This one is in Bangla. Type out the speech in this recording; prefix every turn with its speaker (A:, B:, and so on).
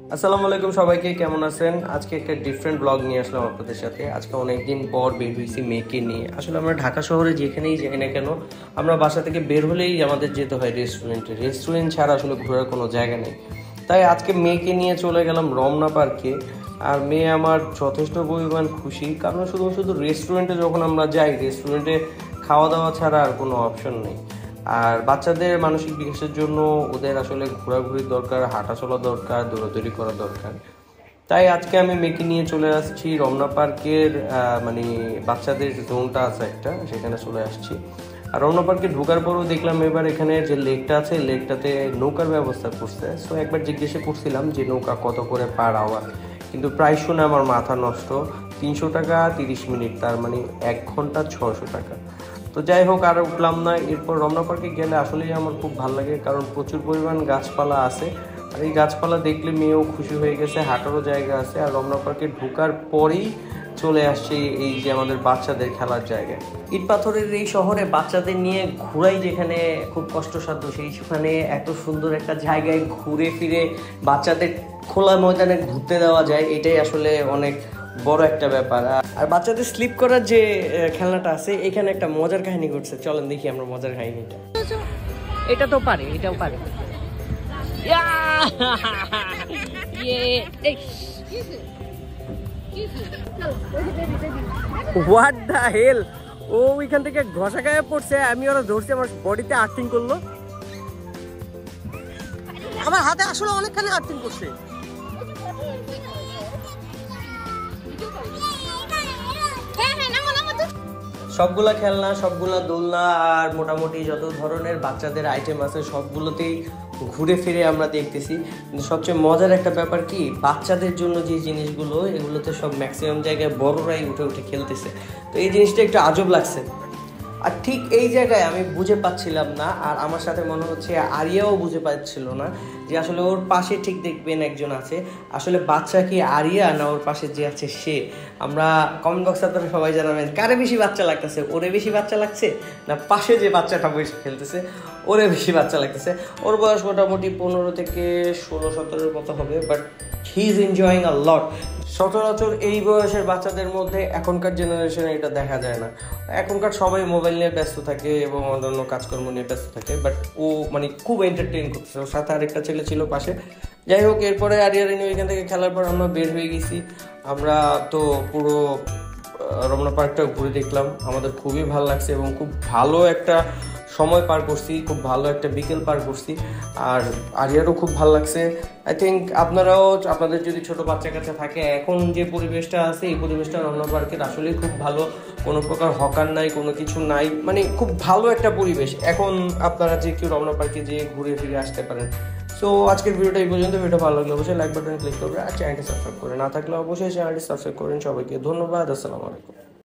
A: আসসালামু আলাইকুম সবাইকে, কেমন আছেন? আজকে একটা ডিফারেন্ট ব্লগ নিয়ে আসলাম আপনাদের সাথে। আজকে অনেকদিন পর বের হয়েছি মেয়েকে নিয়ে। আসলে আমরা ঢাকা শহরে যেখানেই যাই না কেন, আমরা বাসা থেকে বের হলেই আমাদের যেতে হয় রেস্টুরেন্টে। রেস্টুরেন্ট ছাড়া আসলে ঘোরার কোনো জায়গা নেই। তাই আজকে মেয়েকে নিয়ে চলে গেলাম রমনা পার্কে। আর মেয়ে আমার যথেষ্ট পরিমাণ খুশি, কারণ শুধু শুধু রেস্টুরেন্টে যখন আমরা যাই, রেস্টুরেন্টে খাওয়া দাওয়া ছাড়া আর কোনো অপশন নেই। আর বাচ্চাদের মানসিক বিকাশের জন্য ওদের আসলে ঘোরাঘুরির দরকার, হাঁটা চলা দরকার, দৌড়াদৌড়ি করা দরকার। তাই আজকে আমি মেয়েকে নিয়ে চলে আসছি রমনা পার্কের মানে বাচ্চাদের জোনটা আছে একটা, সেখানে চলে আসছি। আর রমনা পার্কে ঢোকার পরও দেখলাম এবার এখানে যে লেকটা আছে, লেকটাতে নৌকার ব্যবস্থা করছে। সো একবার জিজ্ঞাসা করছিলাম যে নৌকা কত করে পার আওয়ার, কিন্তু প্রায় শুনে আমার মাথা নষ্ট। 300 টাকা 30 মিনিট, তার মানে 1 ঘন্টা 600 টাকা। তো যাই হোক, আর উঠলাম না। এরপর রমনা পার্কে গেলে আসলেই আমার খুব ভালো লাগে, কারণ প্রচুর পরিমাণ গাছপালা আছে। আর এই গাছপালা দেখলে মেয়েও খুশি হয়ে গেছে, হাঁটারও জায়গা আছে। আর রমনা পার্কে ঢোকার পরেই চলে আসছে এই যে আমাদের বাচ্চাদের খেলার জায়গা। ইট পাথরের এই শহরে বাচ্চাদের নিয়ে ঘোরাই যেখানে খুব কষ্টসাধ্য, সেইখানে এত সুন্দর একটা জায়গায় ঘুরে ফিরে বাচ্চাদের খোলা ময়দানে ঘুরতে দেওয়া যায়, এটাই আসলে অনেক বড় একটা ব্যাপার। আর বাচ্চাদের স্লিপ করার যে খেলনাটা আছে, এখানে একটা মজার কাহিনী ঘটছে। চলেন দেখি আমরা মজার কাহিনীটা। এটা তো পারে, এটাও পারে। What the hell! ও ওইখান থেকে ঘষা গায়ে পড়ছে, আমি ওরা ধরছি, আমার বডিতে আর্থিং করলো। আমার হাতে আসলে অনেকখানি আর্থিং করছে। সবগুলা খেলনা, সবগুলা দোলনা আর মোটামুটি যত ধরনের বাচ্চাদের আইটেম আছে সবগুলোতেই ঘুরে ফিরে আমরা দেখতেছি। কিন্তু সবচেয়ে মজার একটা ব্যাপার কি, বাচ্চাদের জন্য যে জিনিসগুলো, এগুলোতে সব ম্যাক্সিমাম জায়গায় বড়রাই উঠে উঠে খেলতেছে। তো এই জিনিসটা একটু আজব লাগছে। আর ঠিক এই জায়গায় আমি বুঝে পাচ্ছিলাম না, আর আমার সাথে মনে হচ্ছে আরিয়াও বুঝে পাচ্ছিল না, যে আসলে ওর পাশে ঠিক দেখবেন একজন আছে, আসলে বাচ্চা কি আরিয়া না ওর পাশে যে আছে সে। আমরা কমেন্ট বক্সে আপনারা সবাই জানাবেন কারে বেশি বাচ্চা লাগতেছে, ওরে বেশি বাচ্চা লাগছে না পাশে যে বাচ্চাটা বসে খেলতেছে ওরে বেশি বাচ্চা লাগতেছে। ওর বয়স মোটামুটি 15 থেকে 16-17 মতো হবে, but he is enjoying a lot. সচরাচর এই বয়সের বাচ্চাদের মধ্যে এখনকার জেনারেশনে এটা দেখা যায় না। এখনকার সবাই মোবাইল নিয়ে ব্যস্ত থাকে এবং অন্যান্য কাজকর্ম নিয়ে ব্যস্ত থাকে, বাট ও মানে খুব এন্টারটেইন করতেছে। ওর সাথে আরেকটা ছেলে ছিল পাশে। যাই হোক, এরপরে আরিয়ার নিয়ে ওইখান থেকে খেলার পর আমরা বের হয়ে গেছি। আমরা তো পুরো রমনা পার্কটা ঘুরে দেখলাম, আমাদের খুবই ভালো লাগছে এবং খুব ভালো একটা সময় পার করছি, খুব ভালো একটা বিকেল পার করছি। আর আরিয়ারও খুব ভালো লাগছে। আই থিঙ্ক আপনারাও, আপনাদের যদি ছোট বাচ্চা কাচ্চা থাকে, এখন যে পরিবেশটা আছে এই পরিবেশটা রমনা পার্কের আসলেই খুব ভালো। কোনো প্রকার হকার নাই, কোনো কিছু নাই, মানে খুব ভালো একটা পরিবেশ। এখন আপনারা যে কেউ রমনা পার্কে যেয়ে ঘুরে ফিরে আসতে পারেন। সো আজকের ভিডিওটা এই পর্যন্ত। ভিডিও ভালো লাগলে অবশ্যই লাইক বাটন ক্লিক করবেন আর চ্যানেলটি সাবস্ক্রাইব করে না থাকলে অবশ্যই চ্যানেলটি সাবস্ক্রাইব করেন। সবাইকে ধন্যবাদ। আসসালামু আলাইকুম।